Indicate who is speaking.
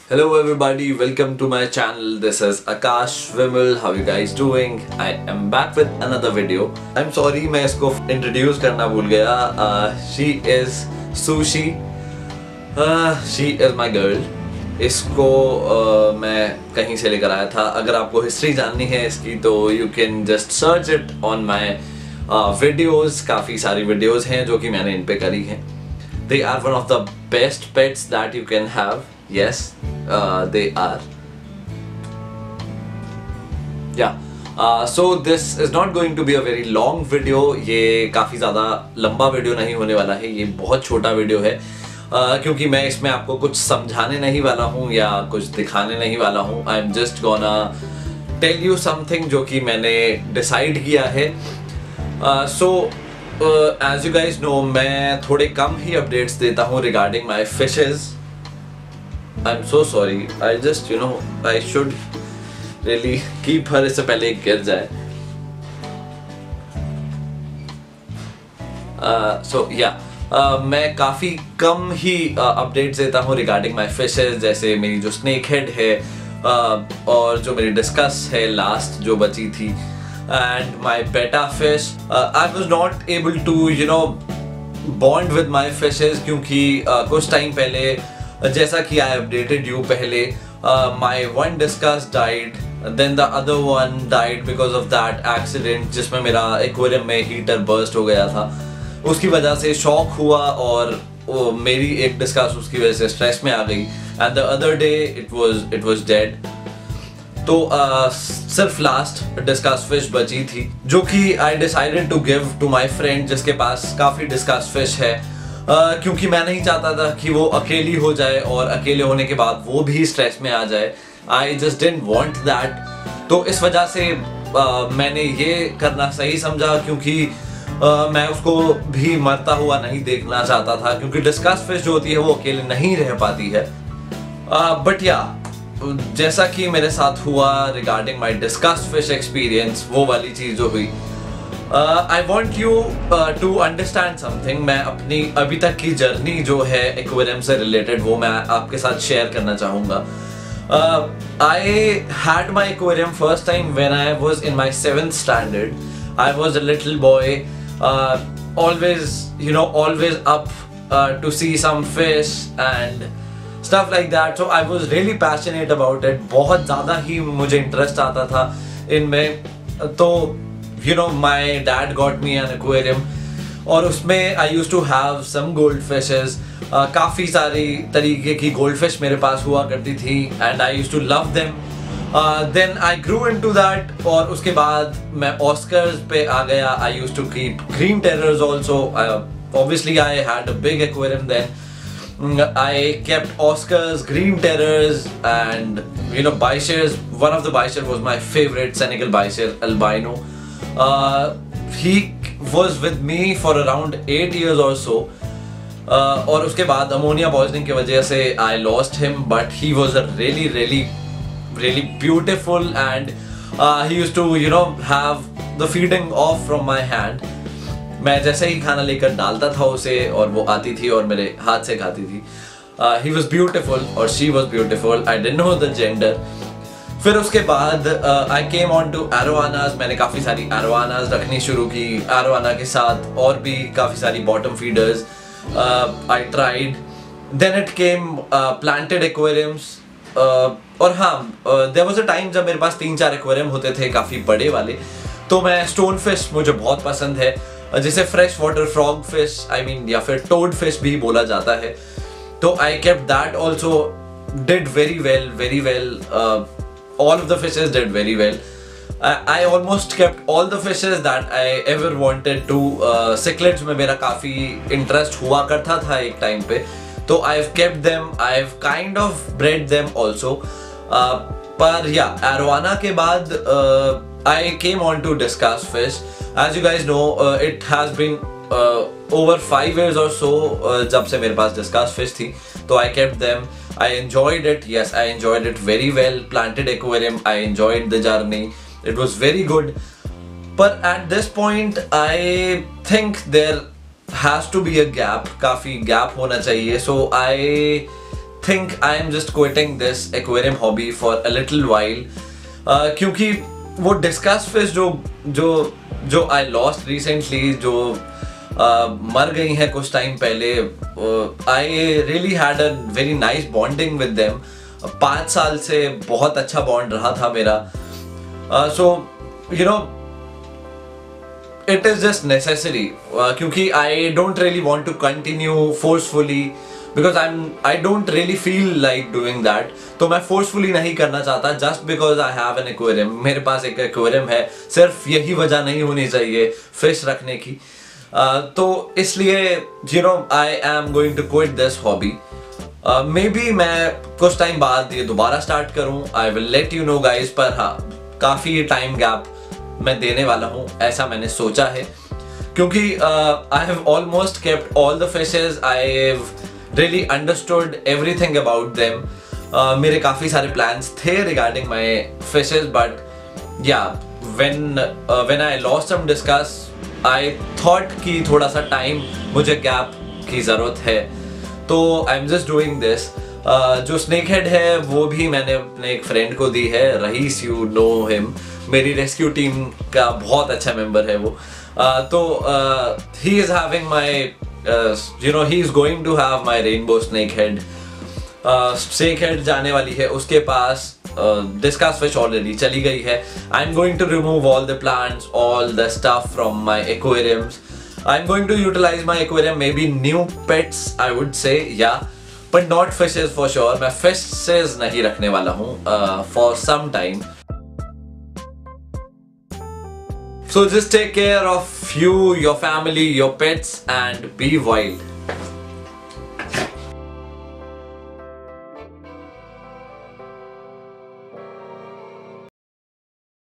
Speaker 1: Hello everybody, welcome to my channel. This is Akash Vimal. How you guys doing? I am back with another video. I'm sorry मैं इसको introduce करना भूल गया. She is Sushi. She is my girl. इसको मैं कहीं से लेकर आया था. अगर आपको हिस्ट्री जाननी है इसकी तो you can just search it on my videos. काफ़ी सारी वीडियोस हैं जो कि मैंने इन पे करी हैं. They are one of the best pets that you can have. Yes, they are. Yeah. So this is not going to be a very long video. ये काफ़ी ज़्यादा लंबा वीडियो नहीं होने वाला है. ये बहुत छोटा वीडियो है क्योंकि मैं इसमें आपको कुछ समझाने नहीं वाला हूँ या कुछ दिखाने नहीं वाला हूँ. I am just gonna tell you something जो कि मैंने decide किया है. So as you guys know, मैं थोड़े कम ही updates देता हूँ regarding my fishes. I'm so sorry. I just I should really keep her इससे पहले गिर जाए. So yeah. मैं काफ़ी कम ही अपडेट्स देता हूँ रिगार्डिंग माई फिशेज. जैसे मेरी जो स्नेक हेड है और जो मेरी डिस्कस है लास्ट जो बची थी, and my betta fish. I was not able to bond with my fishes क्योंकि कुछ टाइम पहले, जैसा कि आई अपडेटेड यू पहले, my one discus died, then the other one died because of that accident जिसमें मेरा एक्वेरियम में हीटर बर्स्ट हो गया था. उसकी वजह से शॉक हुआ और मेरी एक डिस्कस उसकी वजह से स्ट्रेस में आ गई, and the other day it was dead. तो सिर्फ लास्ट डिस्कस फिश बची थी जो कि I decided to give to my friend जिसके पास काफ़ी डिस्कस फिश है, क्योंकि मैं नहीं चाहता था कि वो अकेली हो जाए और अकेले होने के बाद वो भी स्ट्रेस में आ जाए. I just didn't want that. तो इस वजह से मैंने ये करना सही समझा क्योंकि मैं उसको भी मरता हुआ नहीं देखना चाहता था, क्योंकि डिस्कस फिश जो होती है वो अकेले नहीं रह पाती है. बट या जैसा कि मेरे साथ हुआ regarding my discus fish experience, वो वाली चीज़ जो हुई, I want you to understand something. मैं अपनी अभी तक की जर्नी जो है एक्वेरियम से रिलेटेड वो मैं आपके साथ शेयर करना चाहूँगा. I had my aquarium first time when I was in my 7th standard. I was a little boy, always up to see some fish and stuff like that. So I was really passionate about it. बहुत ज़्यादा ही मुझे interest आता था इनमें. तो my dad got me an aquarium और उसमें I used to have some goldfishes. काफ़ी सारी तरीके की goldfish मेरे पास हुआ करती थी and I used to love them. Then I grew into that और उसके बाद मैं Oscars पे आ गया. I used to keep green terrors also. Obviously I had a big aquarium then. I kept Oscars, green terrors and bichers. One of the bichers was my favorite, Senegal bicher albino. He was with me for around 8 years or so. और उसके बाद ammonia poisoning की वजह से I lost him, but he was a really beautiful and he used to have the feeding off from my hand. मैं जैसे ही खाना लेकर डालता था उसे और वो आती थी और मेरे हाथ से खाती थी. He was beautiful और she was beautiful. I didn't know the gender. फिर उसके बाद I came on to arowanas. मैंने काफ़ी सारी arowanas रखनी शुरू की. arowana के साथ और भी काफ़ी सारी bottom feeders I tried. Then it came planted aquariums. और हाँ, there was a time जब मेरे पास 3-4 एक्वेरियम होते थे काफ़ी बड़े वाले. तो मैं स्टोन फिश मुझे बहुत पसंद है, जिसे फ्रेश वाटर फ्रॉग फिश या फिर टोड फिश भी बोला जाता है. तो I kept that also, did very well. All of the fishes did very well. I almost kept all the fishes that I ever wanted to. Cichlids में मेरा काफ़ी इंटरेस्ट हुआ करता था एक टाइम पे, तो I've kept them, I've kind of bred them also. पर arowana के बाद I came on to discus fish. As you guys know, it has been over 5 years or so जब से मेरे पास discus fish थी. तो I kept them. I enjoyed it. Yes, I enjoyed it very well. Planted aquarium. I enjoyed the journey. It was very good. But at this point, I think there has to be a gap. काफ़ी gap होना चाहिए. So I think I am just quitting this aquarium hobby for a little while, क्योंकि वो discus fish जो I lost recently, जो मर गई हैं कुछ टाइम पहले, I really had a very nice bonding with them. 5 साल से बहुत अच्छा बॉन्ड रहा था मेरा. So you know, it is just necessary, क्योंकि I don't really want to continue forcefully because I don't really feel like doing that. तो मैं forcefully नहीं करना चाहता just because I have an aquarium. मेरे पास एक aquarium है, सिर्फ यही वजह नहीं होनी चाहिए fish रखने की. तो इसलिए you know, I am going to quit this hobby. Maybe मैं कुछ टाइम बाद ये दोबारा स्टार्ट करूँ. I will let you know guys. पर हाँ, काफ़ी टाइम गैप मैं देने वाला हूँ, ऐसा मैंने सोचा है, क्योंकि I have almost kept all the fishes. I've really understood everything about them. मेरे काफ़ी सारे plans थे regarding my fishes, but yeah, when I lost some discuss, I thought कि थोड़ा सा टाइम मुझे गैप की ज़रूरत है, तो I'm just doing this. जो स्नेक हेड है वो भी मैंने अपने एक फ्रेंड को दी है, रईस, यू नो हिम, मेरी रेस्क्यू टीम का बहुत अच्छा मेंबर है वो. तो he is having my, you know, he is going to have my rainbow snakehead. Snakehead जाने वाली है उसके पास. डिस्कस फिश ऑलरेडी चली गई है. I am going to remove all the plants, all the stuff from my aquariums. I am going to utilize my aquarium, maybe new pets I would say, या but not fishes for sure. मैं fishes नहीं रखने वाला हूँ for some time. So just take care of you, your family, your pets, and be wild.